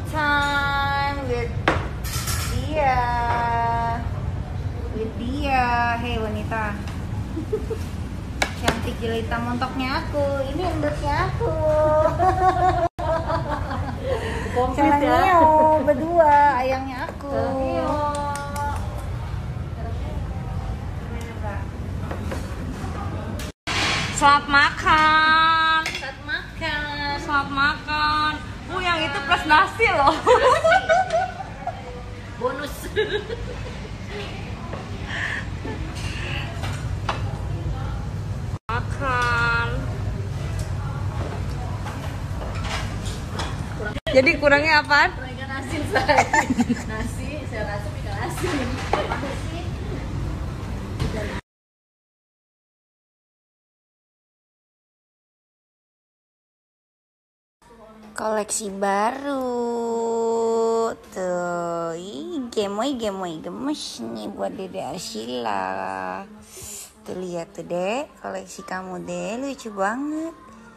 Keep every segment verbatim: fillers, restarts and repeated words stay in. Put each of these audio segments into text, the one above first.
time with dia, with dia. Hei wanita, cantik jelita montoknya aku. Ini endorse-nya aku. Komplit ya. Berdua, ayangnya aku. Selamat makan. Selamat makan. Selamat makan. Oh, yang itu plus nasi loh. Bonus. Makan. Jadi kurangnya apaan? Kurang ikan asin saya. Nasi, saya rasa ikan asin. Apa sih? Koleksi baru tuh. Ih, gemoy gemoy gemes nih buat Dede Arsila. Tuh lihat tuh Dek, koleksi kamu deh lucu banget.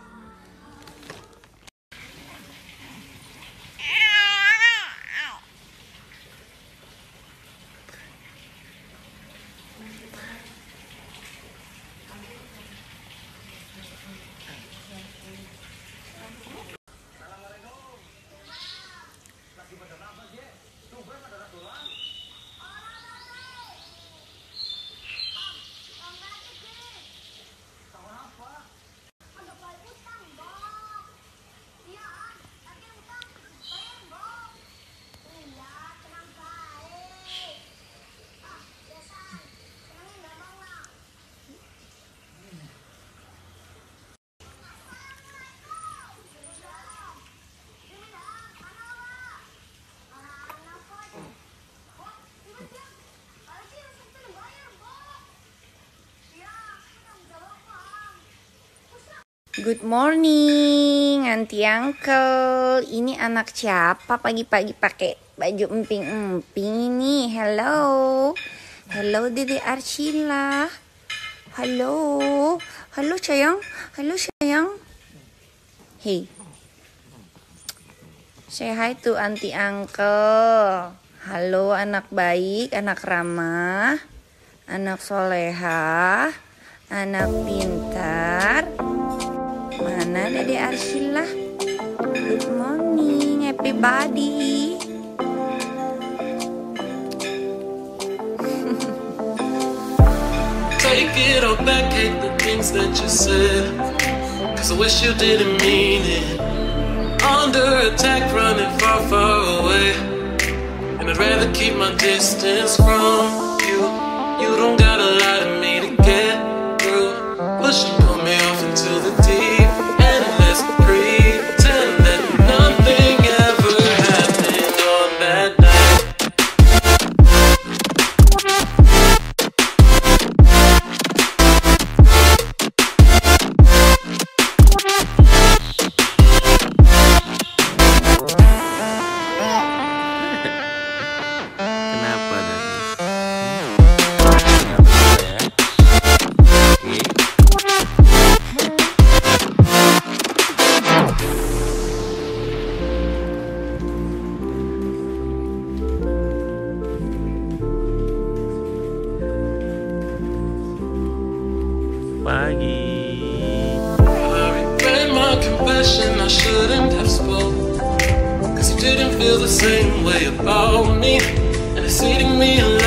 Good morning, Auntie Uncle. Ini anak siapa pagi-pagi pakai baju emping-emping ini? Hello. Hello Dede Arsila. Halo. Halo sayang. Halo sayang. Hey. Say hi to Auntie Uncle. Halo anak baik, anak ramah, anak solehah, anak pintar. Mana Dede Arsila? Good morning everybody. Take it all back, hate the things that you said, cause I wish you didn't mean it. Under attack, running far, far away, and I'd rather keep my distance from you. You don't gotta lie to me to get through. Push and pull me off into the deep. I shouldn't have spoke, cause you didn't feel the same way about me, and it's eating me alive.